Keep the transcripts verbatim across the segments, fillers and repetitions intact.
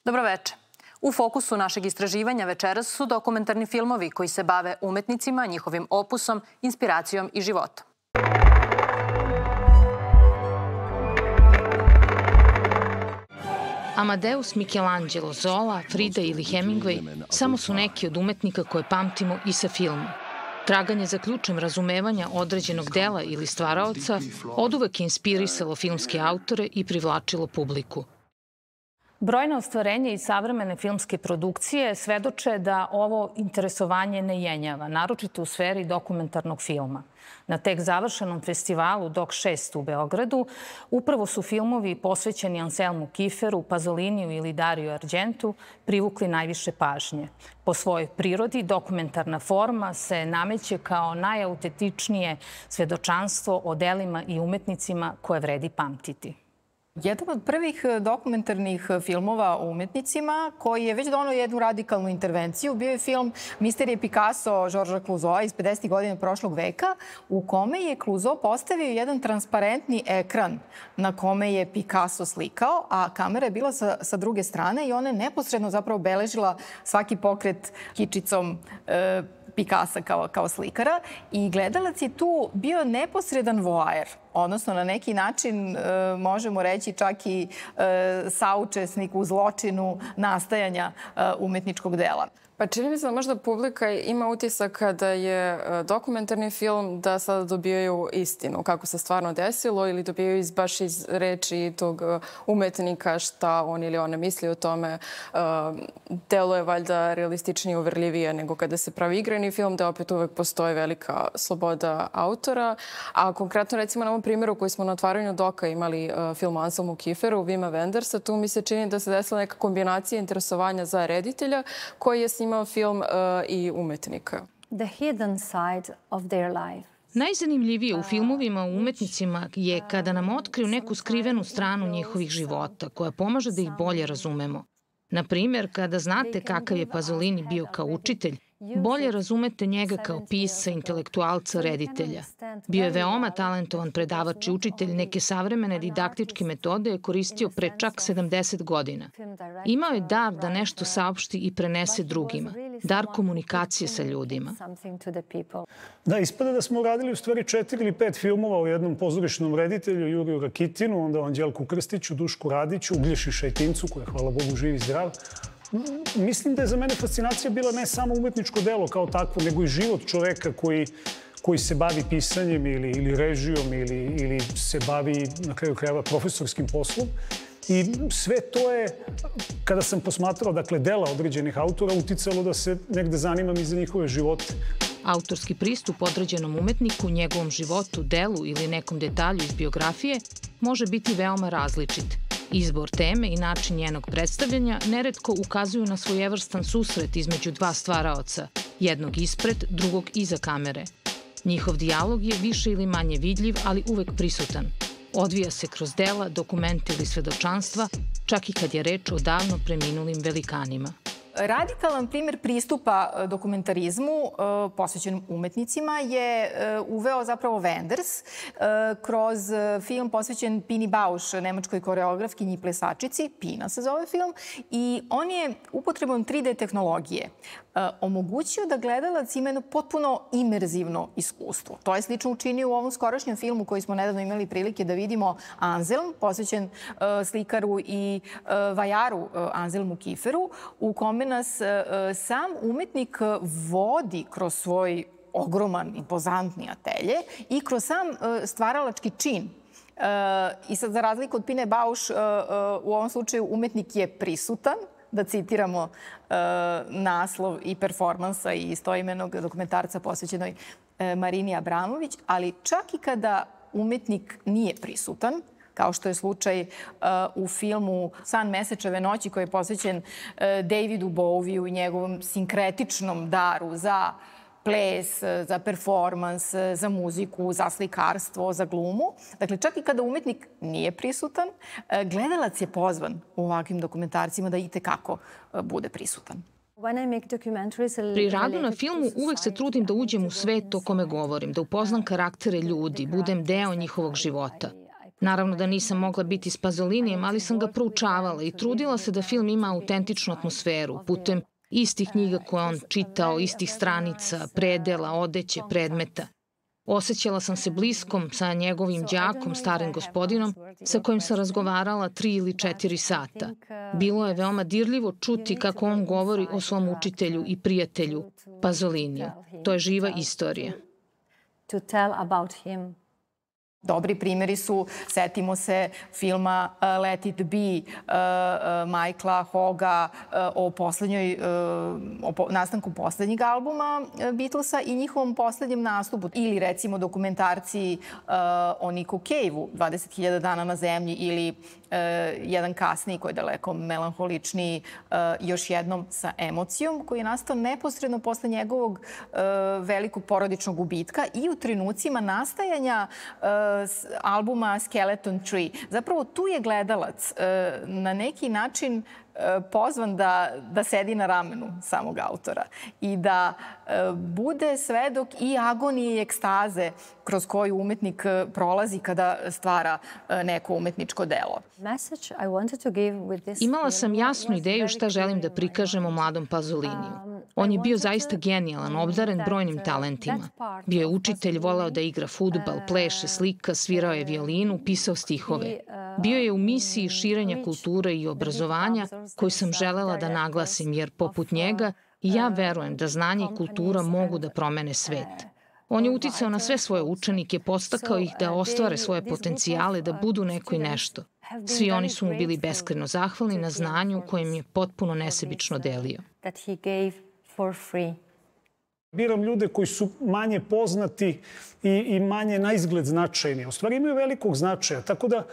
Dobroveče. U fokusu našeg istraživanja večeras su dokumentarni filmovi koji se bave umetnicima, njihovim opusom, inspiracijom i životom. Amadeus, Michelangelo, Zola, Frida ili Hemingway samo su neki od umetnika koje pamtimo i sa filma. Traganje za ključem razumevanja određenog dela ili stvaraoca oduvek je inspirisalo filmske autore i privlačilo publiku. Brojne ostvarenja i savremene filmske produkcije svedoče da ovo interesovanje ne jenjava, naročito u sferi dokumentarnog filma. Na tek završenom festivalu Dok šest u Beogradu upravo su filmovi posvećeni Anselmu Kieferu, Pazoliniju ili Dario Argentu privukli najviše pažnje. Po svojoj prirodi dokumentarna forma se nameće kao najautentičnije svedočanstvo o delima i umetnicima koje vredi pamtiti. Jedan od prvih dokumentarnih filmova o umetnicima koji je već donao jednu radikalnu intervenciju bio je film Misterije Picasso Georgesa Clouzot iz pedesetih godina prošlog veka, u kome je Clouzot postavio jedan transparentni ekran na kome je Picasso slikao, a kamera je bila sa, sa druge strane i ona je neposredno zapravo beležila svaki pokret kičicom e, Picassa kao, kao slikara i gledalac je tu bio neposredan voajer, odnosno na neki način e, možemo reći čak i e, saučesnik u zločinu nastajanja e, umetničkog dela. Pa čini mi se da možda publika ima utisak kada je dokumentarni film da sada dobijaju istinu, kako se stvarno desilo ili dobijaju iz, baš iz reči tog umetnika šta on ili ona misli o tome. Delo je valjda realističnije i uverljivije nego kada se pravi igrani film, da opet uvek postoji velika sloboda autora. A konkretno recimo na ovom primjeru koji smo na otvaranju Doka imali film o Anselmu Kieferu, Wima Wendersa, tu mi se čini da se desila neka kombinacija interesovanja za reditelja koji je snimao film uh, i umetnika. The hidden side of their life. Najzanimljivije u filmovima o umetnicima je kada nam otkriju neku skrivenu stranu njihovih života, koja pomaže da ih bolje razumemo. Na primjer, kada znate kakav je Pasolini bio kao učitelj, bolje razumete njega kao pisca, intelektualca, reditelja. Bio je veoma talentovan predavač i učitelj, neke savremene didaktičke metode je koristio pre čak sedamdeset godina. Imao je dar da nešto saopšti i prenese drugima, dar komunikacije sa ljudima. Da, ispada da smo uradili u stvari četiri ili pet filmova o jednom pozorišnom reditelju, Juriju Rakitinu, onda o Anđelku Krstiću, Dušku Radiću, Uglješi Šajtincu, koji je, hvala Bogu, živ i zdrav. Mislim da je za mene fascinacija bila ne samo umetničko delo kao takvo, nego i život čoveka koji, koji se bavi pisanjem ili, ili režijom ili, ili se bavi na kraju krajeva profesorskim poslom. I sve to je, kada sam posmatrao dakle, dela određenih autora, uticalo da se negde zanimam i za njihove živote. Autorski pristup određenom umetniku, njegovom životu, delu ili nekom detalju iz biografije može biti veoma različit. Izbor teme i način njenog predstavljanja neretko ukazuju na svojevrstan susret između dva stvaraoca, jednog ispred, drugog iza kamere. Njihov dijalog je više ili manje vidljiv, ali uvek prisutan. Odvija se kroz dela, dokumente ili svedočanstva, čak i kad je reč o davno preminulim velikanima. Radikalan primjer pristupa dokumentarizmu posvećenim umetnicima je uveo zapravo Wenders kroz film posvećen Pini Bausch, nemačkoj koreografkinji i plesačici. Pina se zove film. I on je upotrebom tri D tehnologije omogućio da gledalac ima jedno potpuno imerzivno iskustvo. To je slično učinio u ovom skorašnjem filmu koji smo nedavno imali prilike da vidimo, Anselm, posvećen slikaru i vajaru Anselmu Kieferu, u kome nas sam umetnik vodi kroz svoj ogroman, impozantni atelje i kroz sam stvaralački čin. I sad, za razliku od Pine Bausch, u ovom slučaju umetnik je prisutan, da citiramo naslov i performansa i istoimenog dokumentarca posvećenoj Marini Abramović, ali čak i kada umetnik nije prisutan, kao što je slučaj u filmu San Mesečeve noći koji je posvećen Davidu Bowieu i njegovom sinkretičnom daru za ples, za performans, za muziku, za slikarstvo, za glumu. Dakle, čak i kada umetnik nije prisutan, gledalac je pozvan u ovakvim dokumentarcima da i tekako bude prisutan. Pri radu na filmu uvek se trudim da uđem u svet o kome govorim, da upoznam karaktere ljudi, budem deo njihovog života. Naravno da nisam mogla biti s Pasolinijem, ali sam ga proučavala i trudila se da film ima autentičnu atmosferu putem istih knjiga koje on čitao, istih stranica, predela, odeće, predmeta. Osećala sam se bliskom sa njegovim đakom, starim gospodinom, sa kojim sam razgovarala tri ili četiri sata. Bilo je veoma dirljivo čuti kako on govori o svom učitelju i prijatelju Pasoliniju. To je živa istorija. To tell about him. Dobri primjeri su, setimo se filma Let It Be, Michaela Hogga o poslednjoj, o nastanku poslednjeg albuma Beatlesa i njihovom poslednjem nastupu. Ili recimo dokumentarci o Niku Cave-u, dvadeset hiljada dana na zemlji, ili jedan kasniji koji je daleko melanholičniji, još jednom sa emocijom, koji je nastao neposredno posle njegovog velikog porodičnog gubitka i u trenucima nastajanja albuma Skeleton Tree. Zapravo tu je gledalac na neki način pozvan da, da sedi na ramenu samog autora i da bude svedok i agonije i ekstaze kroz koju umetnik prolazi kada stvara neko umetničko delo. Imala sam jasnu ideju šta želim da prikažem o mladom Pasoliniju. On je bio zaista genijalan, obdaren brojnim talentima. Bio je učitelj, voleo da igra fudbal, pleše, slika, svirao je violinu, pisao stihove. Bio je u misiji širenja kulture i obrazovanja koju sam želela da naglasim, jer poput njega i ja verujem da znanje i kultura mogu da promene svet. On je uticao na sve svoje učenike, podstakao ih da ostvare svoje potencijale, da budu neko i nešto. Svi oni su mu bili beskrajno zahvalni na znanju kojim je potpuno nesebično delio. Biram ljude koji su manje poznati i, i manje na izgled značajni. U stvari imaju velikog značaja, tako da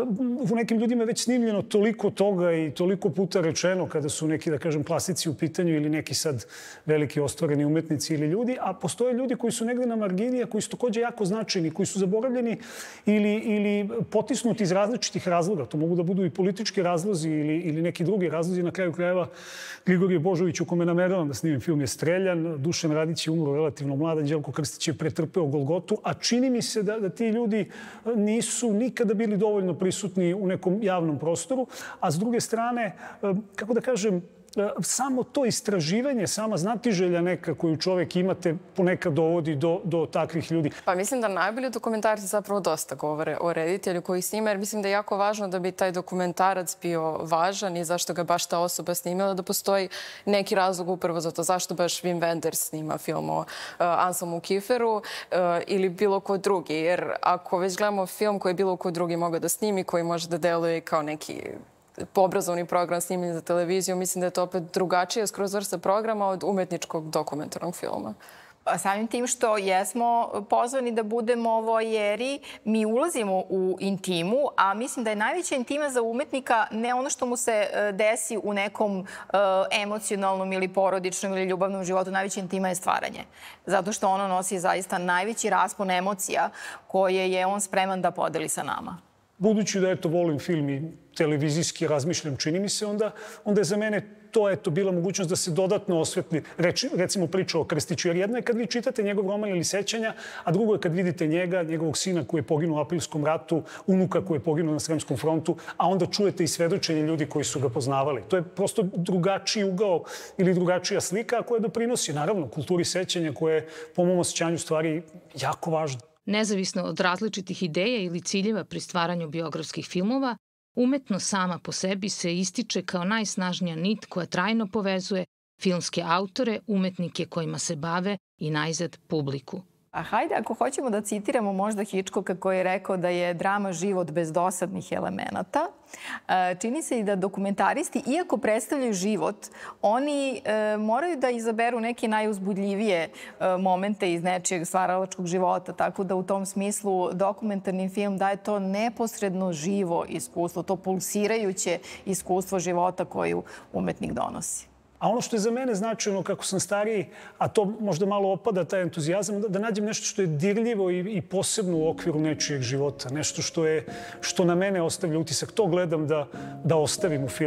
u nekim ljudima je već snimljeno toliko toga i toliko puta rečeno kada su neki, da kažem, klasici u pitanju ili neki sad veliki ostvareni umetnici ili ljudi, a postoje ljudi koji su negde na margini, a koji su takođe jako značajni, koji su zaboravljeni ili, ili potisnuti iz različitih razloga. To mogu da budu i politički razlozi ili, ili neki drugi razlozi. Na kraju krajeva Grigorije Božović, u kome nameravam da snimim film, je streljan. Dušan Radić je umro relativno mlad, Anđelko Krstić je pretrpeo Golgotu, a čini mi se da, da ti ljudi nisu nikada bili dovoljno prisutni u nekom javnom prostoru, a s druge strane, kako da kažem, samo to istraživanje, sama znatiželja neka koju čovek imate ponekad dovodi do, do takvih ljudi. Pa mislim da najbolji dokumentarci zapravo dosta govore o reditelju koji snima, jer mislim da je jako važno da bi taj dokumentarac bio važan i zašto ga baš ta osoba snimila, da postoji neki razlog upravo za to zašto baš Wim Wenders snima film o uh, Anselmu Kieferu uh, ili bilo ko drugi. Jer ako već gledamo film koji bilo ko drugi mogao da snimi, koji može da deluje kao neki obrazovni program snimljen za televiziju, mislim da je to opet drugačije skroz vrsta programa od umetničkog dokumentarnog filma. Samim tim što jesmo pozvani da budemo vojeri, mi ulazimo u intimu, a mislim da je najveća intima za umetnika ne ono što mu se desi u nekom emocionalnom ili porodičnom ili ljubavnom životu. Najveća intima je stvaranje. Zato što ono nosi zaista najveći raspon emocija koje je on spreman da podeli sa nama. Budući da, eto, volim film i televizijski razmišljam, čini mi se, onda, onda je za mene to, eto, bila mogućnost da se dodatno osvetli, reči, recimo, priča o Krstiću. Jer jedno je kad vi čitate njegov roman ili sećanja, a drugo je kad vidite njega, njegovog sina koji je poginuo u Aprilskom ratu, unuka koji je poginuo na Sremskom frontu, a onda čujete i svedočenje ljudi koji su ga poznavali. To je prosto drugačiji ugao ili drugačija slika koja doprinosi, naravno, kulturi sećanja koja je, po mom osjećanju, stvari jako važna. Nezavisno od različitih ideja ili ciljeva pri stvaranju biografskih filmova, umetnost sama po sebi se ističe kao najsnažnija nit koja trajno povezuje filmske autore, umetnike kojima se bave i najzad publiku. A hajde, ako hoćemo da citiramo možda Hitchcocka koji je rekao da je drama život bez dosadnih elemenata, čini se i da dokumentaristi, iako predstavljaju život, oni moraju da izaberu neke najuzbudljivije momente iz nečijeg stvaralačkog života. Tako da u tom smislu dokumentarni film daje to neposredno živo iskustvo, to pulsirajuće iskustvo života koju umetnik donosi. A ono što je za mene značajno kako sam stariji, a to možda malo opada taj entuzijazam, da, da nađem nešto što je dirljivo i, i posebno u okviru nečijeg života. Nešto što, je, što na mene ostavlja utisak. To gledam da, da ostavim u filmu.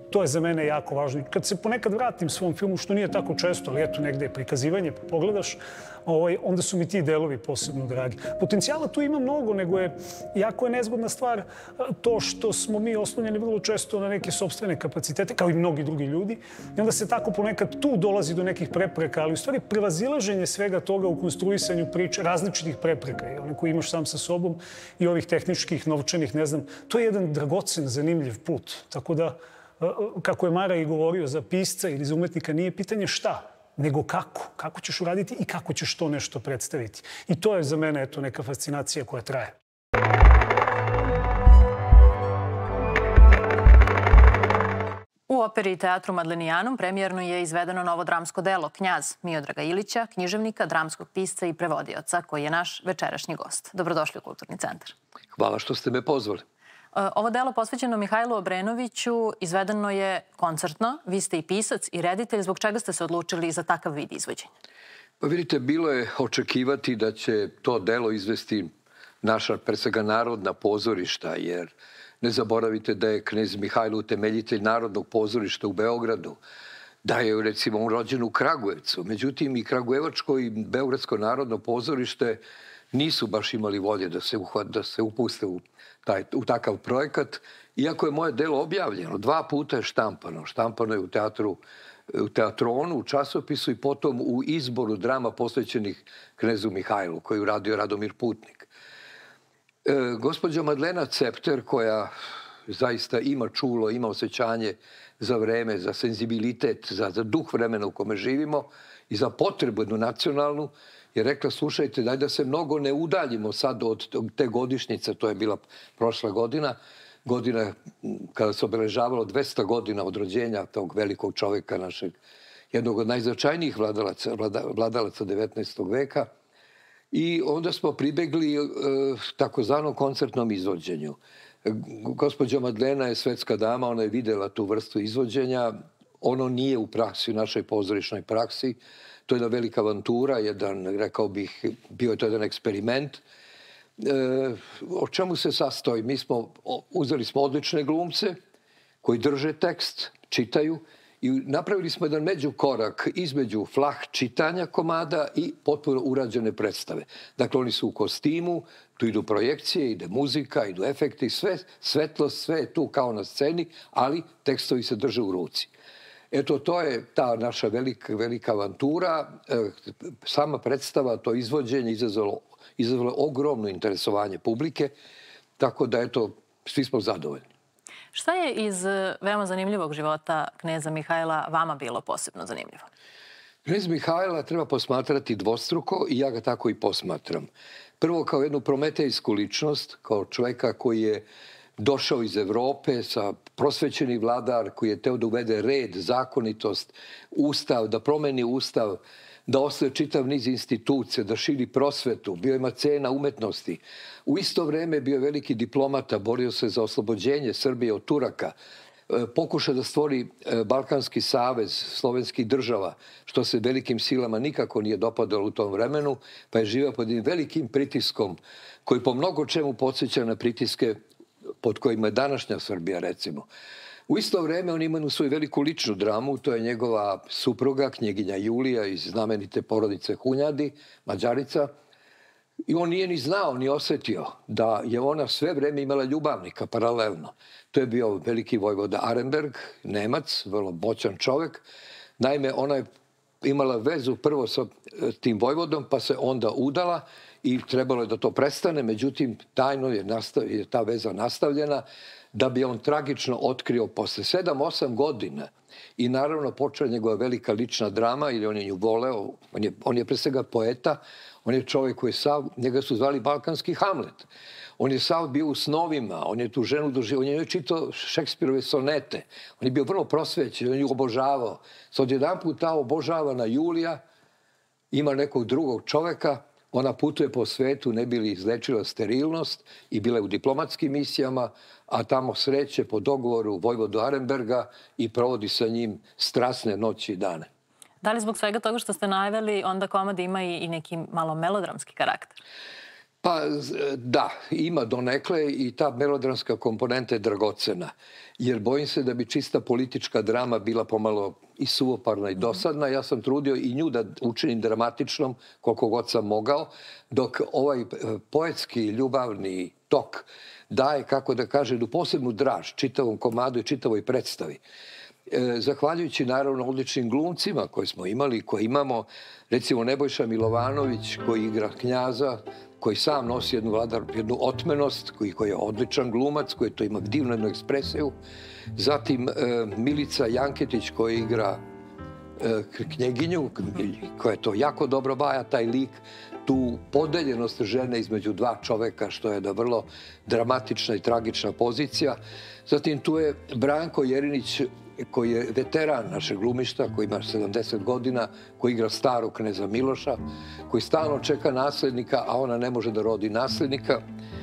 To je za mene jako važno. Kad se ponekad vratim svom filmu, što nije tako često, ali eto negde je prikazivanje, pa pogledaš, onda su mi ti delovi posebno dragi. Potencijala tu ima mnogo, nego je jako je nezgodna stvar to što smo mi oslonjeni vrlo često na neke sopstvene kapacitete, kao i mnogi drugi ljudi. I onda se tako ponekad tu dolazi do nekih prepreka, ali u stvari prevazilaženje svega toga u konstruisanju priče, različitih prepreka, i one koje imaš sam sa sobom i ovih tehničkih, novčanih, ne znam, to je jedan dragocen, zanimljiv put. Tako da, kako je Mara i govorio, za pisca ili za umetnika nije pitanje šta, nego kako. Kako ćeš uraditi i kako ćeš to nešto predstaviti. I to je za mene eto neka fascinacija koja traje. U operi i teatru Madlenijanum premijerno je izvedeno novo dramsko delo Knjaz Miodraga Ilića, književnika, dramskog pisca i prevodioca, koji je naš večerašnji gost. Dobrodošli u Kulturni centar. Hvala što ste me pozvali. Ovo delo posvećeno Mihajlu Obrenoviću izvedeno je koncertno. Vi ste i pisac i reditelj. Zbog čega ste se odlučili za takav vid izvođenja? Pa vidite, bilo je očekivati da će to delo izvesti naša, pre svega, narodna pozorišta, jer ne zaboravite da je knez Mihajlo utemeljitelj Narodnog pozorišta u Beogradu, da je, recimo, on rođen u Kragujevcu. Međutim, i Kragujevačko i Beogradsko narodno pozorište nisu baš imali volje da se, da se upuste u, taj, u takav projekat. Iako je moje delo objavljeno, dva puta je štampano. Štampano je u teatru, u teatronu, u časopisu i potom u izboru drama posvećenih knezu Mihajlu, koji je uradio Radomir Putnik. E, gospođa Madlena Cepter, koja zaista ima čulo, ima osjećanje za vreme, za senzibilitet, za, za duh vremena u kome živimo i za potrebu jednu nacionalnu, je rekla, slušajte, daj da se mnogo ne udaljimo sad od te godišnjice, to je bila prošla godina, godina kada se obeležavalo dvesta godina od rođenja tog velikog čoveka, našeg, jednog od najznačajnijih vladalaca, vlada, vladalaca devetnaestog veka. I onda smo pribegli e, takozvanom koncertnom izvođenju. Gospođa Madlena je svetska dama, ona je videla tu vrstu izvođenja. Ono nije u praksi, u našoj pozorišnoj praksi. To je jedna velika avantura, jedan, rekao bih, bio je to jedan eksperiment. E, o čemu se sastoji? Mi smo, uzeli smo odlične glumce koji drže tekst, čitaju i napravili smo jedan međukorak između flah čitanja komada i potpuno urađene predstave. Dakle, oni su u kostimu, tu idu projekcije, ide muzika, idu efekti, sve svetlost, sve je tu kao na sceni, ali tekstovi se drže u ruci. Eto, to je ta naša velika, velika avantura. Sama predstava, to izvođenje izazvalo, izazvalo ogromno interesovanje publike, tako da, eto, svi smo zadovoljni. Šta je iz veoma zanimljivog života kneza Mihajla vama bilo posebno zanimljivo? Knez Mihajla treba posmatrati dvostruko i ja ga tako i posmatram. Prvo kao jednu prometejsku ličnost, kao čoveka koji je došao iz Evrope, sa prosvećeni vladar koji je teo da uvede red, zakonitost, ustav, da promeni ustav, da osvoje čitav niz institucija, da širi prosvetu, bio je macena umetnosti. U isto vreme bio je veliki diplomata, borio se za oslobođenje Srbije od Turaka, pokušao da stvori Balkanski savez slovenskih država, što se velikim silama nikako nije dopadalo u tom vremenu, pa je živio pod jednim velikim pritiskom koji po mnogo čemu podsjeća na pritiske pod kojima je današnja Srbija, recimo. U isto vreme on ima svoju veliku ličnu dramu, to je njegova supruga, knjeginja Julija iz znamenite porodice Hunjadi, Mađarica. I on nije ni znao, ni osjetio da je ona sve vreme imala ljubavnika paralelno. To je bio veliki vojvoda Arenberg, Nemac, vrlo moćan čovek. Naime, ona je imala vezu prvo sa tim vojvodom, pa se onda udala i trebalo je da to prestane. Međutim, tajno je, nastav, je ta veza nastavljena da bi on tragično otkrio posle sedam osam godina. I naravno počela njegova velika lična drama, ili on je nju voleo. On je, on je pre svega poeta. On je čovjek koji je sav, njega su zvali Balkanski Hamlet. On je sav bio u snovima, on je tu ženu doživio, on je čitao Šekspirove sonete. On je bio vrlo prosvećen, on je obožavao. Sad jedan put ta obožavana Julija ima nekog drugog čoveka, ona putuje po svetu, ne bi li izlečila sterilnost i bila je u diplomatskim misijama, a tamo sreće po dogovoru vojvodu Arenberga i provodi sa njim strasne noći i dane. Da li zbog svega toga što ste najavili, onda komad ima i neki malo melodramski karakter? Pa da, ima donekle i ta melodramska komponenta je dragocena. Jer bojim se da bi čista politička drama bila pomalo i suvoparna i dosadna. Ja sam trudio i nju da učinim dramatičnom koliko god sam mogao, dok ovaj poetski, ljubavni tok daje, kako da kaže, jednu posebnu draž čitavom komadu i čitavoj predstavi. Zahvaljujući naravno odličnim glumcima koje smo imali i koje imamo, recimo Nebojša Milovanović koji igra knjaza, koji sam nosi jednu, vladar, jednu otmenost, koji, koji je odličan glumac, koji to ima divnu jednu ekspresiju. Zatim e, Milica Janketić koji igra e, knjeginju, koja je to jako dobro baja, taj lik, tu podeljenost žene između dva čoveka, što je da vrlo dramatična i tragična pozicija. Zatim tu je Branko Jerinić, koji je veteran našeg glumišta, koji ima sedamdeset godina, koji igra starog kneza Miloša, koji stalno čeka naslednika, a ona ne može da rodi naslednika.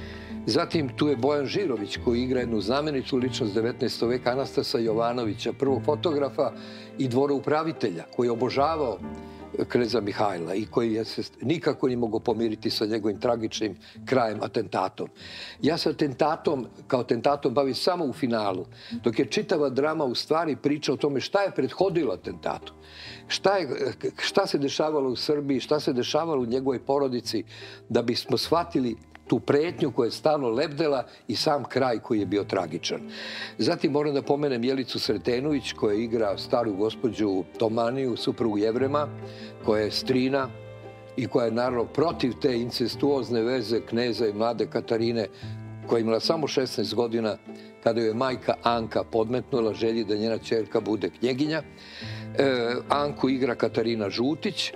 Zatim tu je Bojan Žirović, koji igra jednu znamenitu ličnost devetnaestog veka, Anastasa Jovanovića, prvog fotografa i dvoroupravitelja, koji je obožavao kneza Mihajla i koji je se nikako nije mogao pomiriti sa njegovim tragičnim krajem, atentatom. Ja se atentatom, kao atentatom bavim samo u finalu, dok je čitava drama u stvari priča o tome šta je prethodilo atentatu. Šta, je, šta se dešavalo u Srbiji, šta se dešavalo u njegovoj porodici, da bismo shvatili tu pretnju koja je stalno lebdela i sam kraj koji je bio tragičan. Zatim moram da pomenem Jelicu Sretenović koja igra staru gospođu Tomaniju, suprugu Jevrema, koja je strina i koja je naravno protiv te incestuozne veze kneza i mlade Katarine, koja je imala samo šesnaest godina kada joj je majka Anka podmetnula želji da njena ćerka bude knjeginja. E, Anku igra Katarina Žutić,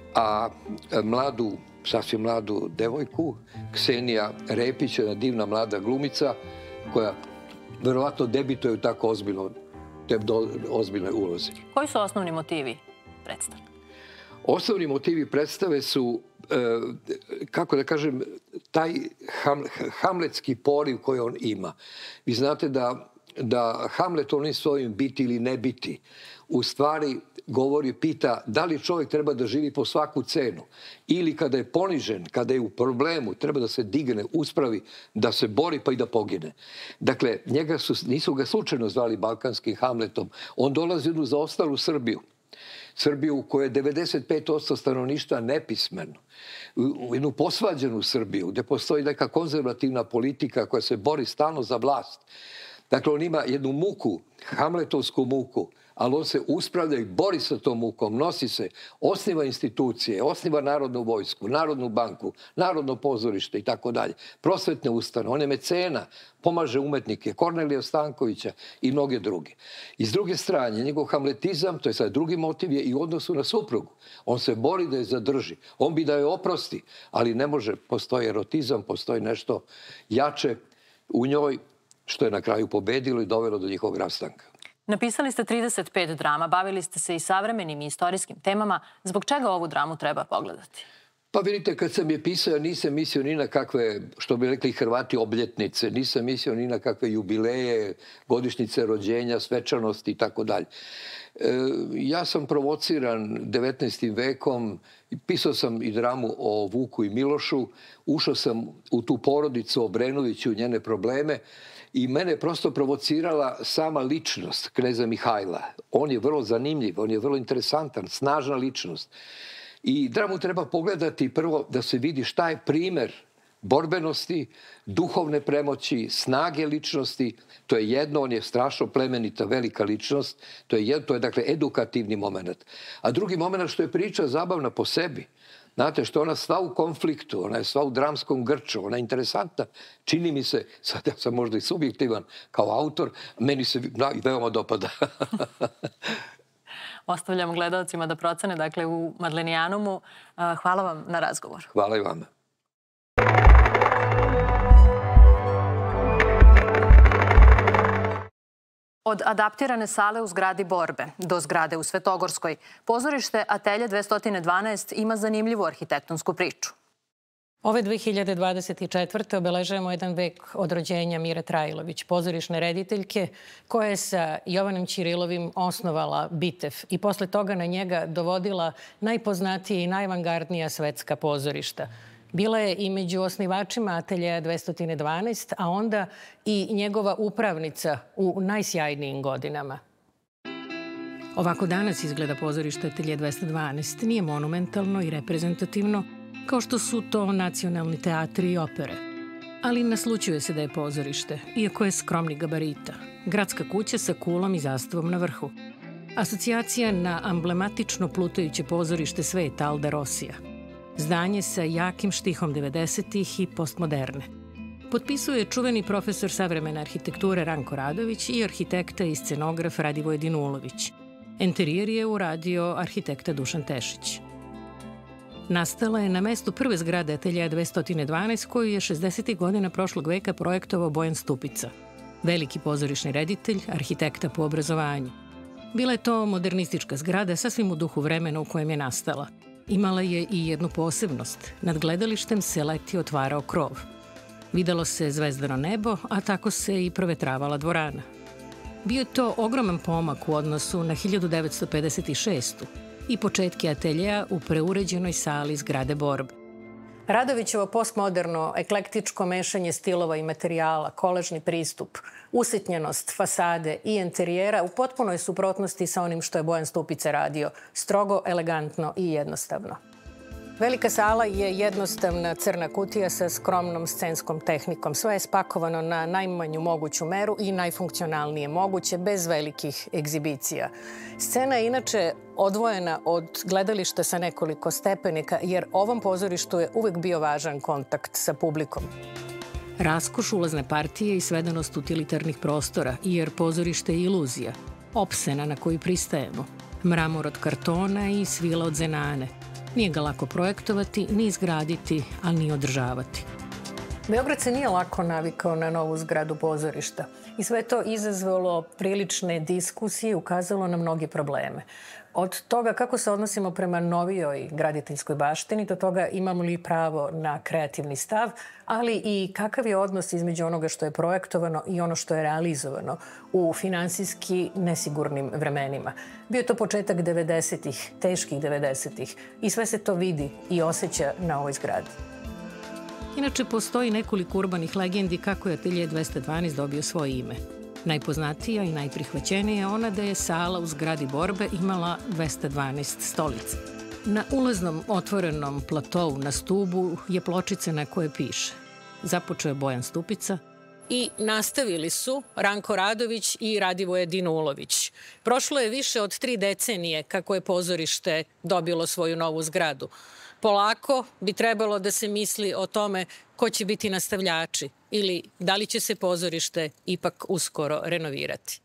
a mladu sasvim mladu devojku, Ksenija Repić, jedna divna mlada glumica koja verovatno debituje u tako ozbiljnoj, ozbiljnoj ulozi. Koji su osnovni motivi predstave? Osnovni motivi predstave su, kako da kažem, taj hamletski poriv koji on ima. Vi znate da, da Hamlet onim svojim biti ili ne biti u stvari govori, pita da li čovjek treba da živi po svaku cenu ili kada je ponižen, kada je u problemu, treba da se digne, uspravi, da se bori pa i da pogine. Dakle, njega su, nisu ga slučajno zvali balkanskim Hamletom. On dolazi u jednu zaostalu Srbiju. Srbiju u kojoj je devedeset pet posto stanovništva nepismeno. U jednu posvađenu Srbiju gdje postoji neka konzervativna politika koja se bori stalno za vlast. Dakle, on ima jednu muku, hamletovsku muku, ali on se uspravlja i bori sa tom mukom, nosi se, osniva institucije, osniva Narodnu vojsku, Narodnu banku, Narodno pozorište i tako dalje, prosvetne ustanove, on je mecena, pomaže umetnike, Kornelija Stankovića i mnoge druge. I s druge strane, njegov hamletizam, to je sad drugi motiv, je i u odnosu na suprugu. On se bori da je zadrži, on bi da je oprosti, ali ne može, postoji erotizam, postoji nešto jače u njoj, što je na kraju pobedilo i dovelo do njihovog rastanka. Napisali ste trideset pet drama, bavili ste se i savremenim i istorijskim temama. Zbog čega ovu dramu treba pogledati? Pa vidite, kad sam je pisao, nisam mislio ni na kakve, što bi rekli Hrvati, obljetnice, nisam mislio ni na kakve jubileje, godišnjice rođenja, svečanosti i tako dalje. Ja sam provociran devetnaestim vekom, pisao sam i dramu o Vuku i Milošu, ušao sam u tu porodicu Obrenović i u njene probleme i mene je prosto provocirala sama ličnost kneza Mihajla. On je vrlo zanimljiv, on je vrlo interesantan, snažna ličnost. I dramu treba pogledati prvo da se vidi šta je primer borbenosti, duhovne premoći, snage ličnosti. To je jedno, on je strašno plemenita, velika ličnost. To je, jedno, to je dakle edukativni moment. A drugi moment što je priča zabavna po sebi. Znate, što ona sva u konfliktu, ona je sva u dramskom grču, ona je interesantna. Čini mi se, sad ja sam možda i subjektivan kao autor, meni se veoma dopada. Ostavljam gledalcima da procene, dakle, u Madlenijanumu. Hvala vam na razgovor. Hvala i vama. Od adaptirane sale u zgradi Borbe do zgrade u Svetogorskoj, pozorište Atelje dvesta dvanaest ima zanimljivu arhitektonsku priču. Ove dve hiljade dvadeset četvrte obeležujemo jedan vek od rođenja Mire Trajlović, pozorišne rediteljke koja je sa Jovanom Ćirilovim osnovala Bitev i posle toga na njega dovodila najpoznatije i najavangardnija svetska pozorišta. Bila je i među osnivačima Ateljeja dvesta dvanaest, a onda i njegova upravnica u najsjajnijim godinama. Ovako danas izgleda pozorište Atelje dvesta dvanaest. Nije monumentalno i reprezentativno, kao što su to nacionalni teatri i opere. Ali naslućuje se da je pozorište, iako je skromnih gabarita. Gradska kuća sa kulom i zastavom na vrhu. Asocijacija na amblematično plutajuće pozorište sveta Alda Rosija. Zdanje sa jakim štihom devedesetih i postmoderne. Potpisuje čuveni profesor savremene arhitekture Ranko Radović i arhitekta i scenograf Radivoje Dinulović. Enterijer je uradio arhitekta Dušan Tešić. Nastala je na mestu prve zgrade Ateljeja dvesta dvanaest koju je šezdesetih godina prošlog veka projektovao Bojan Stupica. Veliki pozorišni reditelj, arhitekta po obrazovanju. Bila je to modernistička zgrada sasvim u duhu vremena u kojem je nastala. Imala je i jednu posebnost. Nad gledalištem se leti otvarao krov. Videlo se zvezdano nebo, a tako se i provetravala dvorana. Bio je to ogroman pomak u odnosu na hiljadu devetsto pedeset šestu. i početke ateljeja u preuređenoj sali zgrade Borbe. Radovićevo postmoderno, eklektičko mešanje stilova i materijala, kolažni pristup, usitnjenost fasade i enterijera u potpunoj suprotnosti sa onim što je Bojan Stupica radio, strogo, elegantno i jednostavno. Velika sala je jednostavna crna kutija sa skromnom scenskom tehnikom. Sve je spakovano na najmanju moguću meru i najfunkcionalnije moguće, bez velikih egzibicija. Scena je inače odvojena od gledališta sa nekoliko stepenika, jer ovom pozorištu je uvek bio važan kontakt sa publikom. Raskoš ulazne partije i svedanost utilitarnih prostora, jer pozorište je iluzija, opsena na koju pristajemo, mramor od kartona i svila od zenane. Nije ga lako projektovati, ni izgraditi, ali ni održavati. Beograd se nije lako navikao na novu zgradu pozorišta i sve to izazvalo prilične diskusije i ukazalo na mnoge probleme. Od toga kako se odnosimo prema novijoj graditeljskoj baštini, do toga imamo li pravo na kreativni stav, ali i kakav je odnos između onoga što je projektovano i ono što je realizovano u finansijski nesigurnim vremenima. Bio je to početak devedesetih, teških devedesetih i sve se to vidi i osjeća na ovoj zgradi. Inače, postoji nekoliko urbanih legendi kako je Atelje dvesta dvanaest dobio svoje ime. Najpoznatija i najprihvaćenija je ona da je sala u zgradi Borbe imala dvesta dvanaest stolica. Na ulaznom otvorenom platovu na stubu je pločica na kojoj piše: započeo je Bojan Stupica i nastavili su Ranko Radović i Radivoje Dinulović. Prošlo je više od tri decenije kako je pozorište dobilo svoju novu zgradu. Polako bi trebalo da se misli o tome ko će biti nastavljači ili da li će se pozorište ipak uskoro renovirati.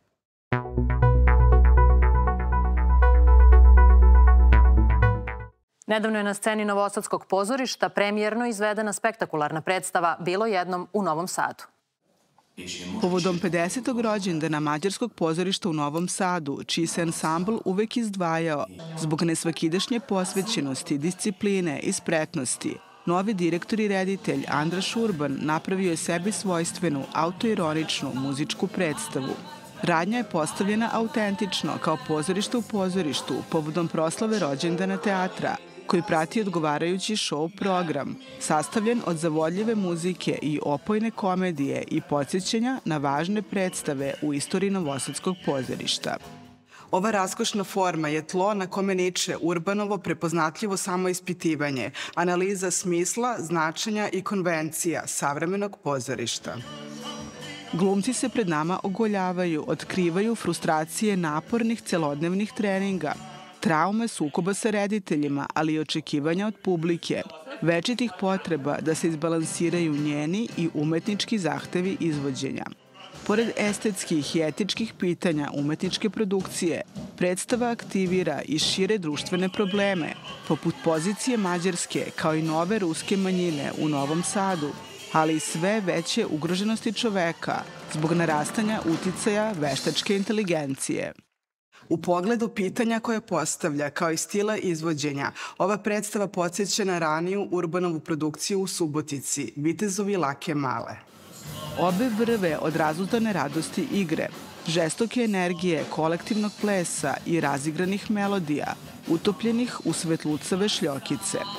Nedavno je na sceni Novosadskog pozorišta premijerno izvedena spektakularna predstava Bilo jednom u Novom Sadu. Povodom pedesetog rođendana Mađarskog pozorišta u Novom Sadu, čiji se ansambl uvek izdvajao zbog nesvakidašnje posvećenosti, discipline i spretnosti, novi direktor i reditelj Andraš Urban napravio je sebi svojstvenu, autoironičnu muzičku predstavu. Radnja je postavljena autentično kao pozorište u pozorištu povodom proslave rođendana teatra, koji prati odgovarajući show program, sastavljen od zavodljive muzike i opojne komedije i podsjećanja na važne predstave u istoriji Novosadskog pozorišta. Ova raskošna forma je tlo na kome niče Urbanovo prepoznatljivo samoispitivanje, analiza smisla, značenja i konvencija savremenog pozorišta. Glumci se pred nama ogoljavaju, otkrivaju frustracije napornih celodnevnih treninga, traume sukoba sa rediteljima, ali i očekivanja od publike, večitih potreba da se izbalansiraju njeni i umetnički zahtevi izvođenja. Pored estetskih i etičkih pitanja umetničke produkcije, predstava aktivira i šire društvene probleme, poput pozicije Mađarske kao i nove ruske manjine u Novom Sadu, ali i sve veće ugroženosti čoveka zbog narastanja uticaja veštačke inteligencije. U pogledu pitanja koje postavlja, kao i stila izvođenja, ova predstava podsjeća na raniju Urbanovu produkciju u Subotici, Vitezovi lake male. Obe vrve od razudane radosti igre, žestoke energije, kolektivnog plesa i razigranih melodija, utopljenih u svetlucave šljokice.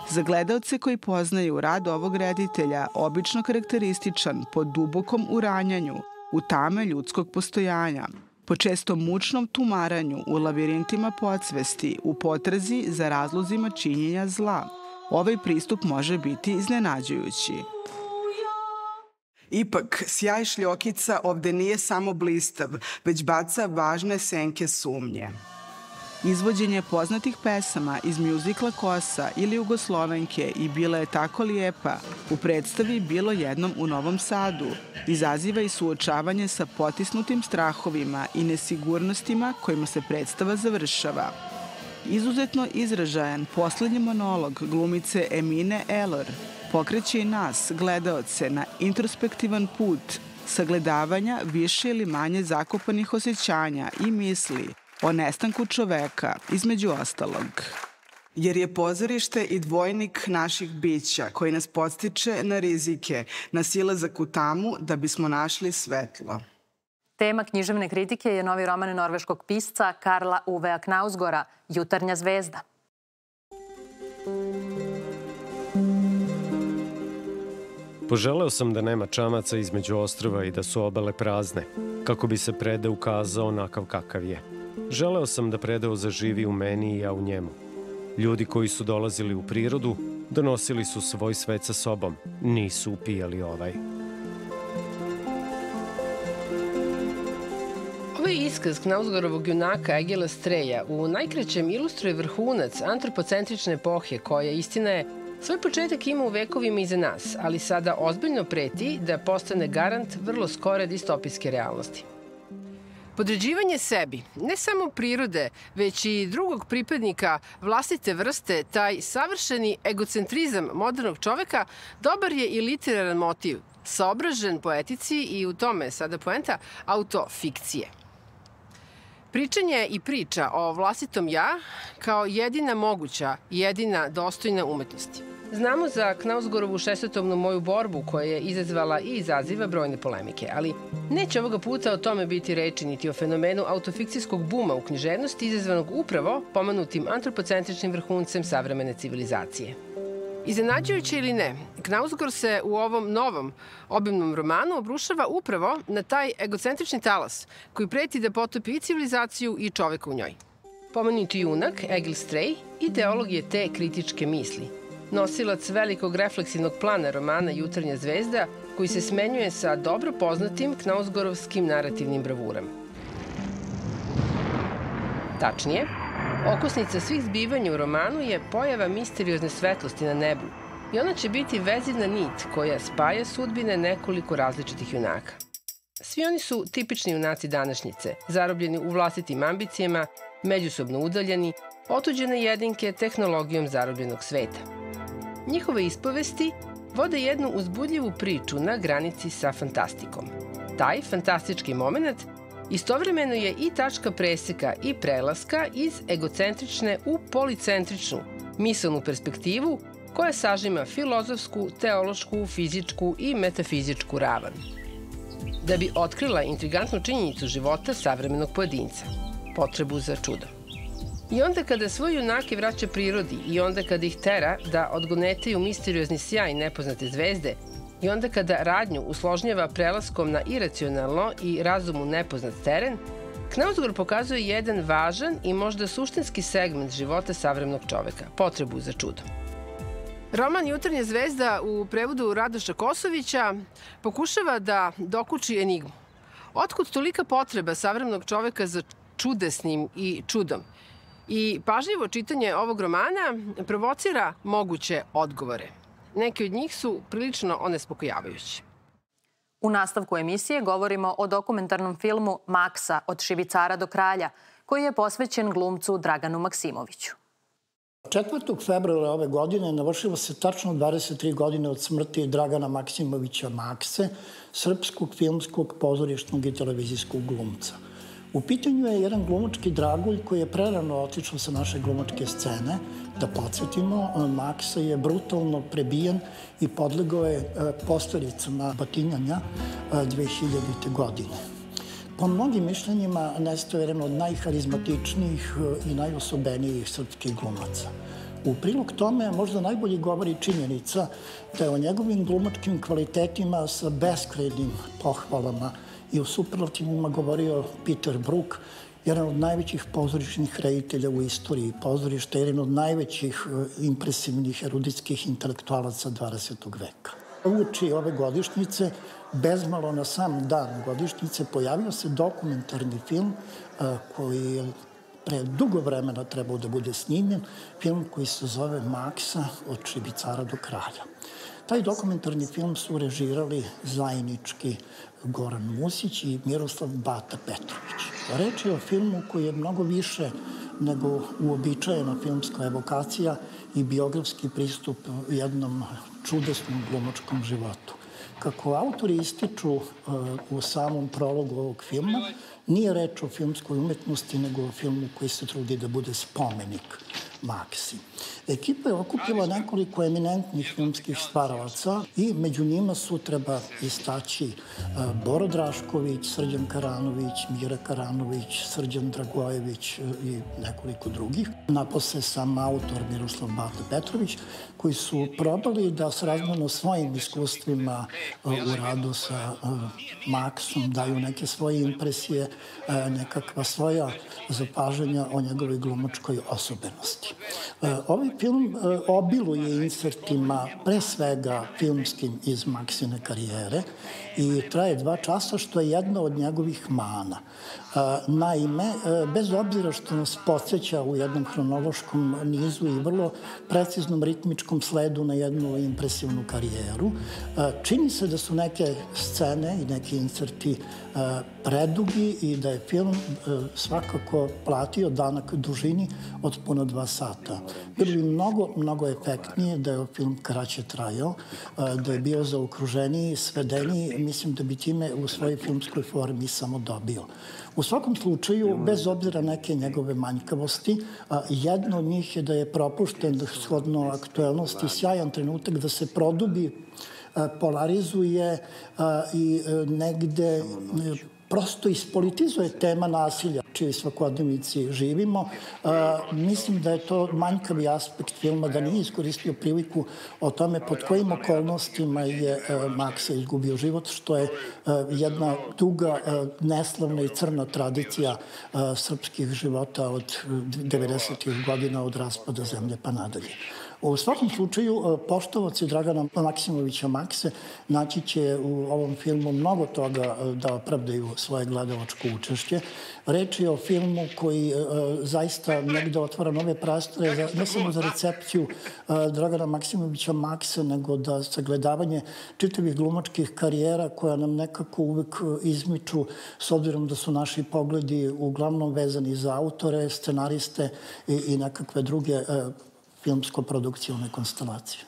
Za gledaoce koji poznaju rad ovog reditelja, obično karakterističan po dubokom uranjanju u tame ljudskog postojanja, po često mučnom tumaranju u lavirintima podsvesti, u potrazi za razlozima činjenja zla. Ovaj pristup može biti iznenađujući. Ipak, sjaj Šljokica ovde nije samo blistav, već baca važne senke sumnje. Izvođenje poznatih pesama iz mjuzikla Kosa ili Jugoslovenke i Bila je tako lijepa u predstavi Bilo jednom u Novom Sadu izaziva i suočavanje sa potisnutim strahovima i nesigurnostima kojima se predstava završava. Izuzetno izražajan poslednji monolog glumice Emine Elor pokreće i nas, gledaoce, na introspektivan put sagledavanja više ili manje zakopanih osjećanja i misli o nestanku čoveka, između ostalog. Jer je pozorište i dvojnik naših bića koji nas podstiče na rizike, na silazak u tamu da bismo našli svetlo. Tema književne kritike je novi roman norveškog pisca Karla Uvea Knausgårda Jutarnja zvezda. Poželeo sam da nema čamaca između ostrva i da su obale prazne, kako bi se predeo ukazao onakav kakav je. Želeo sam da predeo zaživi u meni i ja u njemu. Ljudi koji su dolazili u prirodu, donosili su svoj svet sa sobom, nisu upijali ovaj. Ovaj iskaz Knausgårdovog junaka Egila Streja u najkraćem ilustruje vrhunac antropocentrične epohe koja, istina je, svoj početak ima u vekovima iza nas, ali sada ozbiljno preti da postane garant vrlo skore distopijske realnosti. Podređivanje sebi, ne samo prirode, već i drugog pripadnika vlastite vrste, taj savršeni egocentrizam modernog čoveka, dobar je i literaran motiv, saobražen poetici i u tome, sada poenta, autofikcije. Pričanje i priča o vlastitom ja kao jedina moguća, jedina dostojna umetnosti. Znamo za Knausgårdovu šestotomnu Moju borbu koja je izazvala i izaziva brojne polemike, ali neće ovoga puta o tome biti reči niti o fenomenu autofikcijskog buma u književnosti izazvanog upravo pomenutim antropocentričnim vrhuncem savremene civilizacije. Iznenađujuće ili ne, Knausgård se u ovom novom obimnom romanu obrušava upravo na taj egocentrični talas koji preti da potopi i civilizaciju i čoveka u njoj. Pomenuti junak, Egil Strej, ideolog je te kritičke misli. Nosilac velikog refleksivnog plana romana Jutarnja zvezda koji se smenjuje sa dobro poznatim Knausgårdovskim narativnim bravurama. Tačnije, okosnica svih zbivanja u romanu je pojava misteriozne svetlosti na nebu i ona će biti vezivna nit koja spaja sudbine nekoliko različitih junaka. Svi oni su tipični junaci današnjice, zarobljeni u vlastitim ambicijama, međusobno udaljeni, otuđene jedinke tehnologijom zarobljenog sveta. Njihove ispovesti vode jednu uzbudljivu priču na granici sa fantastikom. Taj fantastički moment istovremeno je i tačka preseka i prelaska iz egocentrične u policentričnu, misalnu perspektivu koja sažima filozofsku, teološku, fizičku i metafizičku ravan. Da bi otkrila intrigantnu činjenicu života savremenog pojedinca, potrebu za čudom. I onda kada svoje junake vraća prirodi i onda kada ih tera da odgonetaju misteriozni sjaj nepoznate zvezde i onda kada radnju usložnjava prelaskom na iracionalno i razumu nepoznat teren, Knausgård pokazuje jedan važan i možda suštinski segment života savremenog čoveka, potrebu za čudom. Roman Jutarnja zvezda u prevodu Radoša Kosovića pokušava da dokuči enigmu. Otkud tolika potreba savremenog čoveka za čudesnim i čudom? I pažljivo čitanje ovog romana provocira moguće odgovore. Neki od njih su prilično onespokojavajući. U nastavku emisije govorimo o dokumentarnom filmu Maksa od šibicara do kralja, koji je posvećen glumcu Draganu Maksimoviću. četvrtog februara ove godine navršilo se tačno dvadeset tri godine od smrti Dragana Maksimovića Makse, srpskog filmskog, pozorišnog i televizijskog glumca. U pitanju je jedan glumački dragulj koji je prerano otišao sa naše glumačke scene. Da podsjetimo, Maksa je brutalno prebijen i podlegao je posljedicama batinjanja dve hiljadite. godine. Po mnogim mišljenjima nestao je jedan od najharizmatičnijih i najosobenijih srpskih glumaca. U prilog tome možda najbolje govori činjenica da je o njegovim glumačkim kvalitetima sa beskrajnim pohvalama i u superlativima govorio Peter Brook, jedan od najvećih pozorišnih reditelja u istoriji pozorišta, jedan od najvećih impresivnih eruditskih intelektualaca dvadesetog veka. Uoči ove godišnjice, bezmalo na sam dan godišnjice, pojavio se dokumentarni film koji je pre dugo vremena trebao da bude snimljen, film koji se zove Maksa od šibicara do kralja. Taj dokumentarni film su režirali zajednički Goran Musić i Miroslav Bata Petrović. Reč je o filmu koji je mnogo više nego uobičajena filmska evokacija i biografski pristup jednom čudesnom glumačkom životu. Kako autori ističu u samom prologu ovog filma, nije reč o filmskoj umetnosti, nego o filmu koji se trudi da bude spomenik Maksi. Ekipa je okupila nekoliko eminentnih filmskih stvaralaca i među njima su, treba istaći, Boro Drašković, Srđan Karanović, Mira Karanović, Srđan Dragojević i nekoliko drugih. Napose sam autor Miroslav Bata Petrović, koji su probali da srazmjerno svojim iskustvima u radu sa Maksom daju neke svoje impresije, nekakva svoja zapažanja o njegovoj glumačkoj osobenosti. Ovaj film obiluje insertima, pre svega filmskim iz Maksine karijere, i traje dva časa, što je jedna od njegovih mana. Naime, bez obzira što nas podsjeća u jednom hronološkom nizu i vrlo preciznom ritmičkom sledu na jednu impresivnu karijeru, čini se da su neke scene i neki inserti predugi i da je film svakako platio danak dužini od puno dva sata. Bilo bi mnogo, mnogo efektnije da je film kraće trajao, da je bio zaokruženiji, svedeniji, mislim da bi time u svojoj filmskoj formi samo dobio. U svakom slučaju, bez obzira neke njegove manjkavosti, jedna od njih je da je propušten shodno aktuelnosti sjajan trenutak da se produbi, polarizuje i negde prosto ispolitizuje tema nasilja čiji svakodnevnici živimo. Mislim da je to manjkavi aspekt filma, da nije iskoristio priliku o tome pod kojim okolnostima je Maksa izgubio život, što je jedna duga, neslavna i crna tradicija srpskih života od devedesetih godina, od raspada zemlje pa nadalje. U svakom slučaju, poštovaci Dragana Maksimovića Makse naći će u ovom filmu mnogo toga da opravdaju svoje gledalačko učešće. Reč je o filmu koji zaista negde otvara nove prostore, ne samo za recepciju Dragana Maksimovića Makse, nego da sagledavanje čitavih glumačkih karijera koja nam nekako uvek izmiču, s obzirom da su naši pogledi uglavnom vezani za autore, scenariste i nekakve druge filmsko-produkcijone konstelacije.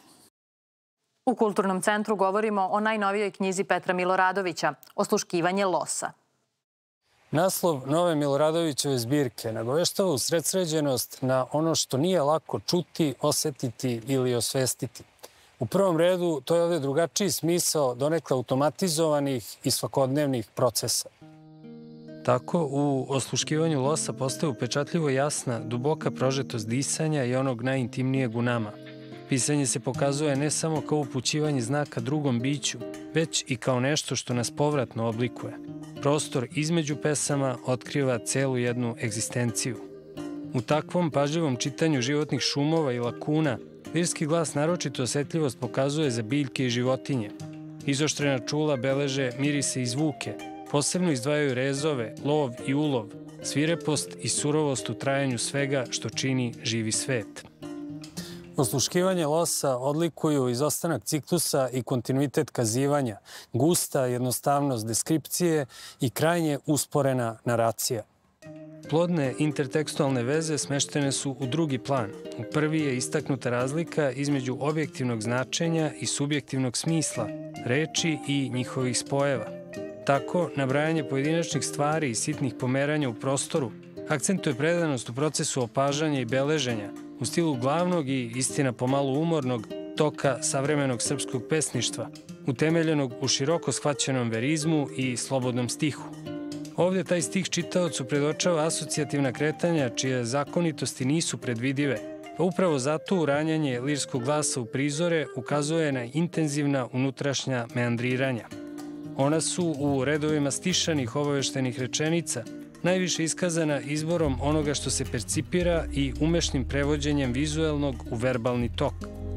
U Kulturnom centru govorimo o najnovijoj knjizi Petra Miloradovića Osluškivanje losa. Naslov nove Miloradovićeve zbirke nagoveštava usredsređenost na ono što nije lako čuti, osetiti ili osvestiti. U prvom redu, to je ovdje drugačiji smisao donekle automatizovanih i svakodnevnih procesa. Tako, u osluškivanju losa postaje upečatljivo jasna, duboka prožetost disanja i onog najintimnijeg u nama. Pisanje se pokazuje ne samo kao upućivanje znaka drugom biću, već i kao nešto što nas povratno oblikuje. Prostor između pesama otkriva celu jednu egzistenciju. U takvom pažljivom čitanju životnih šumova i lakuna, lirski glas naročito osetljivost pokazuje za biljke i životinje. Izoštrena čula beleže mirise i zvuke, posebno izdvajaju rezove, lov i ulov, svirepost i surovost u trajanju svega što čini živi svet. Osluškivanje losa odlikuju izostanak ciklusa i kontinuitet kazivanja, gusta jednostavnost deskripcije i krajnje usporena naracija. Plodne intertekstualne veze smeštene su u drugi plan. U prvi je istaknuta razlika između objektivnog značenja i subjektivnog smisla, reči i njihovih spojeva. Tako, nabrajanje pojedinačnih stvari i sitnih pomeranja u prostoru akcentuje predanost u procesu opažanja i beleženja u stilu glavnog i, istina pomalo umornog, toka savremenog srpskog pesništva, utemeljenog u široko shvaćenom verizmu i slobodnom stihu. Ovdje taj stih čitaocu predočava asocijativna kretanja čije zakonitosti nisu predvidive, Pa upravo zato uranjanje lirskog glasa u prizore ukazuje na intenzivna unutrašnja meandriranja. Ona su u redovima stišanih obaveštenih rečenica najviše iskazana izborom onoga što se percipira i umešnim prevođenjem vizuelnog u verbalni tok.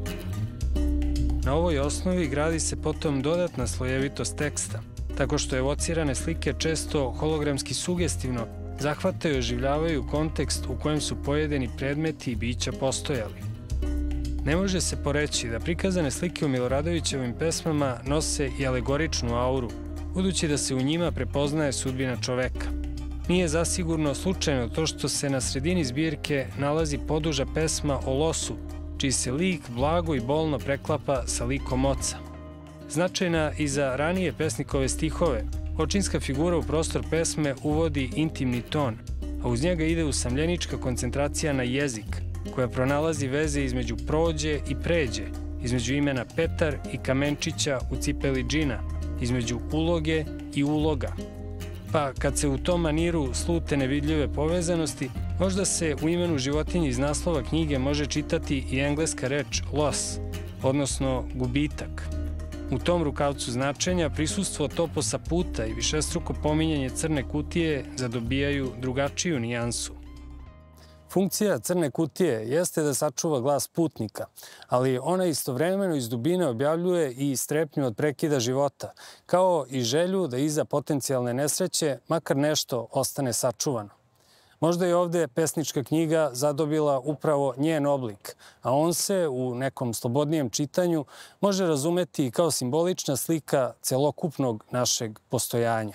Na ovoj osnovi gradi se potom dodatna slojevitost teksta, tako što evocirane slike često hologramski sugestivno zahvataju i oživljavaju kontekst u kojem su pojedini predmeti i bića postojali. Ne može se poreći da prikazane slike u Miloradovićevim pesmama nose i alegoričnu auru, budući da se u njima prepoznaje sudbina čoveka. Nije zasigurno slučajno to što se na sredini zbirke nalazi poduža pesma o losu, čiji se lik blago i bolno preklapa sa likom oca. Značajna i za ranije pesnikove stihove, očinska figura u prostor pesme uvodi intimni ton, a uz njega ide usamljenička koncentracija na jezik, koja pronalazi veze između prođe i pređe, između imena Petar i Kamenčića u cipeli džina, između uloge i uloga. Pa kad se u tom maniru slute nevidljive povezanosti, možda se u imenu životinje iz naslova knjige može čitati i engleska reč loss, odnosno gubitak. U tom rukavcu značenja prisustvo toposa puta i višestruko pominjanje crne kutije zadobijaju drugačiju nijansu. Funkcija crne kutije jeste da sačuva glas putnika, ali ona istovremeno iz dubine objavljuje i strepnju od prekida života, kao i želju da iza potencijalne nesreće makar nešto ostane sačuvano. Možda je ovde pesnička knjiga zadobila upravo njen oblik, a on se u nekom slobodnijem čitanju može razumeti kao simbolična slika celokupnog našeg postojanja.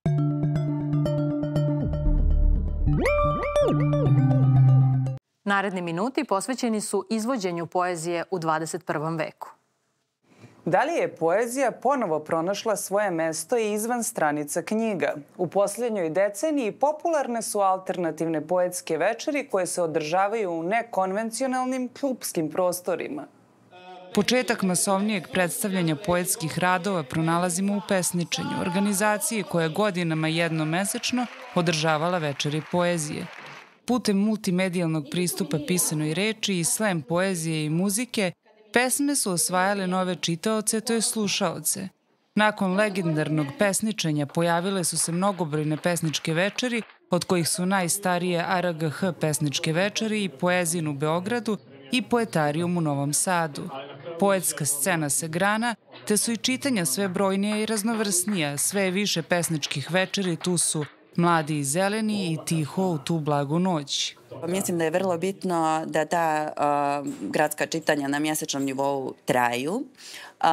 Naredni minuti posvećeni su izvođenju poezije u dvadeset prvom veku. Da li je poezija ponovo pronašla svoje mesto i izvan stranica knjiga? U posljednjoj deceniji popularne su alternativne poetske večeri koje se održavaju u nekonvencionalnim klupskim prostorima. Početak masovnijeg predstavljanja poetskih radova pronalazimo u Pesničenju, organizaciji koja je godinama jednomesečno održavala večeri poezije. Putem multimedijalnog pristupa pisanoj reči i slam poezije i muzike, pesme su osvajale nove čitaoce, to je slušaoce. Nakon legendarnog pesničenja pojavile su se mnogobrojne pesničke večeri, od kojih su najstarije A R G H pesničke večeri i Poezin u Beogradu i Poetarijum u Novom Sadu. Poetska scena se grana, te su i čitanja sve brojnija i raznovrsnija, sve je više pesničkih večeri, tu su Mladi i zeleni i Tiho u tu blagu noć. Mislim da je vrlo bitno da ta uh, gradska čitanja na mjesečnom nivou traju uh,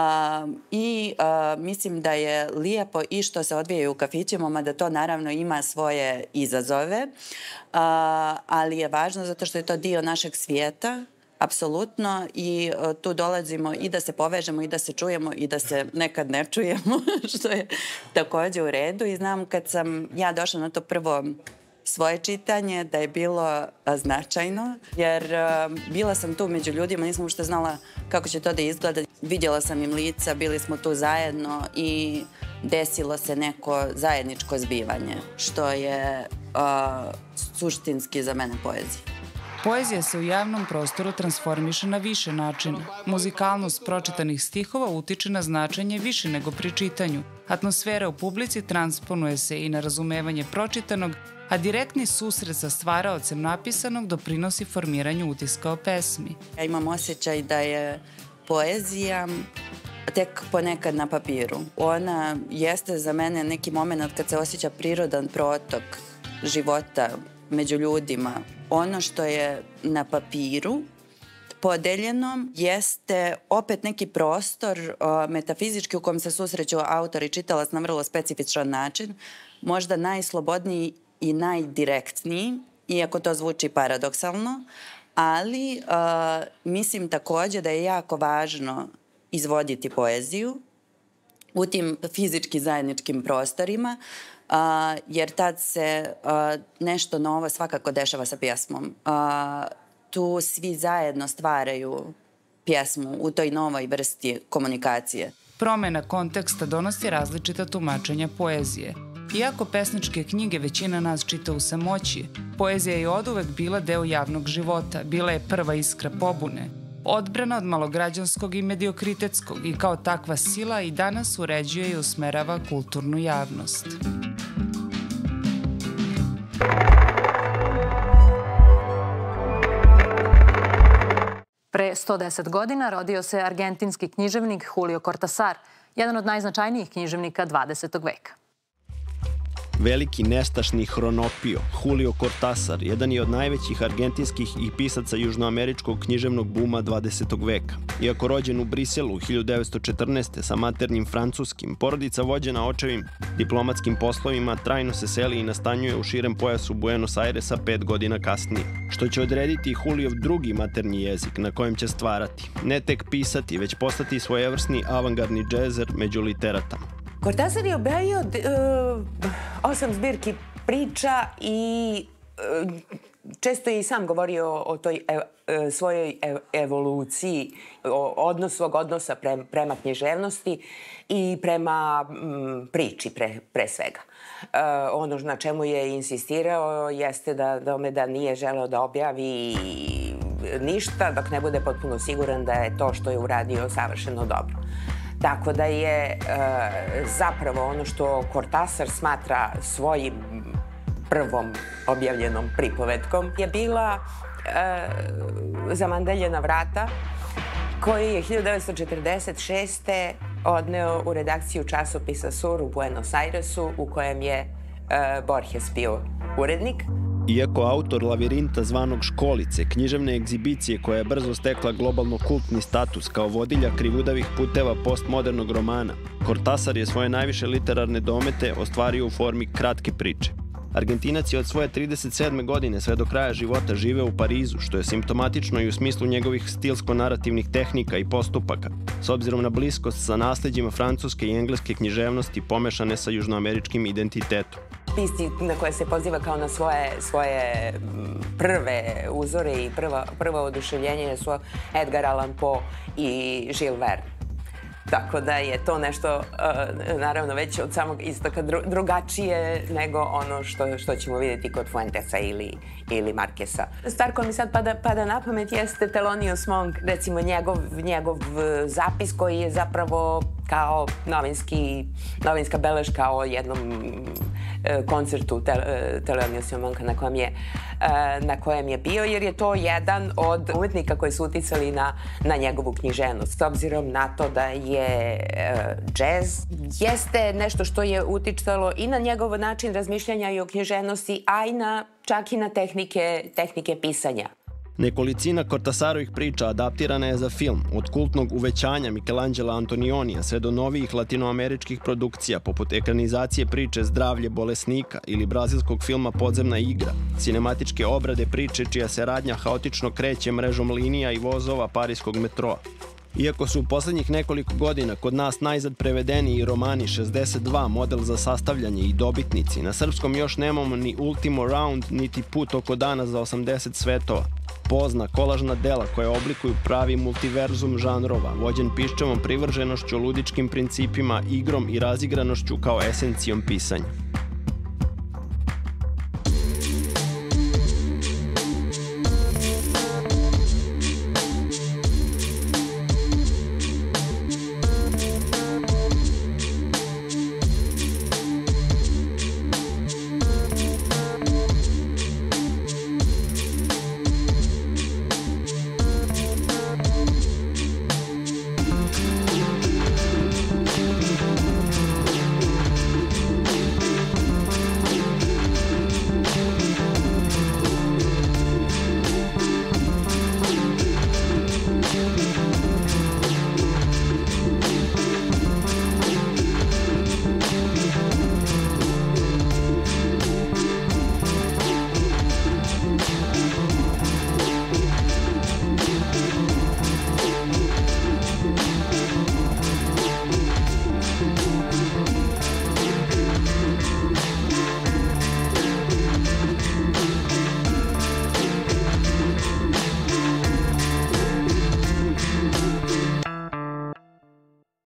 i uh, mislim da je lijepo i što se odvijaju u kafićima, mada to naravno ima svoje izazove, uh, ali je važno zato što je to dio našeg svijeta, apsolutno, i uh, tu dolazimo i da se povežemo i da se čujemo i da se nekad ne čujemo, što je također u redu. I znam kad sam ja došla na to prvo svoje čitanje da je bilo značajno, jer uh, bila sam tu među ljudima, nisam uopšte znala kako će to da izgleda. Vidjela sam im lica, bili smo tu zajedno i desilo se neko zajedničko zbivanje, što je uh, suštinski za mene poezija. Poezija se u javnom prostoru transformiše na više načina. Muzikalnost pročitanih stihova utiče na značenje više nego pri čitanju. Atmosfera u publici transponuje se i na razumevanje pročitanog, a direktni susret sa stvaraocem napisanog doprinosi formiranju utiska o pesmi. Ja imam osjećaj da je poezija tek ponekad na papiru. Ona jeste za mene neki moment kad se osjeća prirodan protok života među ljudima. Ono što je na papiru podeljeno jeste opet neki prostor uh, metafizički u kojem se susreću autor i čitalac na vrlo specifičan način, možda najslobodniji i najdirektniji, iako to zvuči paradoksalno, ali uh, mislim također da je jako važno izvoditi poeziju u tim fizički zajedničkim prostorima, Uh, jer tad se uh, nešto novo svakako dešava sa pjesmom. Uh, tu svi zajedno stvaraju pjesmu u toj novoj vrsti komunikacije. Promjena konteksta donosi različita tumačenja poezije. Iako pesničke knjige većina nas čita u samoći, poezija je oduvek bila deo javnog života, bila je prva iskra pobune, odbrana od malograđanskog i mediokritetskog i kao takva sila i danas uređuje i usmerava kulturnu javnost. Pre sto deset godina rodio se argentinski književnik Julio Cortázar, jedan od najznačajnijih književnika dvadesetog veka. Veliki nestašni hronopio, Julio Cortázar, jedan je od najvećih argentinskih i pisaca južnoameričkog književnog buma dvadesetog veka. Iako rođen u Briselu hiljadu devetsto četrnaeste. sa maternim francuskim, porodica vođena očevim diplomatskim poslovima trajno se seli i nastanjuje u širem pojasu Buenos Airesa pet godina kasnije, što će odrediti Juliov drugi maternji jezik na kojem će stvarati. Ne tek pisati, već postati svojevrsni avangardni džezer među literatama. Cortázar je objavio uh, osam zbirki priča i uh, često je i sam govorio o toj ev, uh, svojoj ev, evoluciji, o odnos svog odnosa pre, prema književnosti i prema um, priči pre, pre svega. Uh, ono na čemu je insistirao jeste da, da, da nije želeo da objavi ništa dok ne bude potpuno siguran da je to što je uradio savršeno dobro. Tako da je e, zapravo ono što Cortázar smatra svojim prvom objavljenom pripovetkom je bila e, Zamandaljena vrata, koji je hiljadu devetsto četrdeset šeste. odneo u redakciju časopisa Sur u Buenos Airesu, u kojem je e, Borges bio urednik. Iako autor Lavirinta zvanog Školice, književne egzibicije koja je brzo stekla globalno kultni status kao vodilja krivudavih puteva postmodernog romana, Cortázar je svoje najviše literarne domete ostvario u formi kratke priče. Argentinac je od svoje trideset sedme. godine sve do kraja života živeo u Parizu, što je simptomatično i u smislu njegovih stilsko-narativnih tehnika i postupaka, s obzirom na bliskost sa nasleđima francuske i engleske književnosti pomešane sa južnoameričkim identitetom. Pisci na koje se poziva kao na svoje, svoje prve uzore i prva, prva oduševljenje su Edgar Allan Poe i Jules Verne. Tako da je to nešto, uh, naravno, već od samog istoka dru, drugačije nego ono što, što ćemo vidjeti kod Fuentesa ili, ili Markesa. Stvar koja mi sad pada, pada na pamet jeste Thelonious Monk, recimo njegov, njegov zapis koji je zapravo kao novinski, novinska beleška o jednom uh, koncertu Tel, uh, Theloniousa Monka na kojem, je, uh, na kojem je bio, jer je to jedan od umetnika koji su uticali na, na njegovu književnost. S obzirom na to da je uh, džez jeste nešto što je uticalo i na njegov način razmišljanja i o književnosti, a i na, čak i na tehnike, tehnike pisanja. Nekolicina Cortázarovih priča adaptirana je za film, od kultnog Uvećanja Michelangela Antonionija sve do novijih latinoameričkih produkcija, poput ekranizacije priče Zdravlje bolesnika ili brazilskog filma Podzemna igra, sinematičke obrade priče čija se radnja haotično kreće mrežom linija i vozova parijskog metroa. Iako su u poslednjih nekoliko godina kod nas najzad prevedeni i romani šezdeset dva, model za sastavljanje i dobitnici, na srpskom još nemamo ni Ultimo Round, niti Put oko dana za osamdeset svetova. Pozna kolažna dela koje oblikuju pravi multiverzum žanrova, vođen piščevom privrženošću, ludičkim principima, igrom i razigranošću kao esencijom pisanja.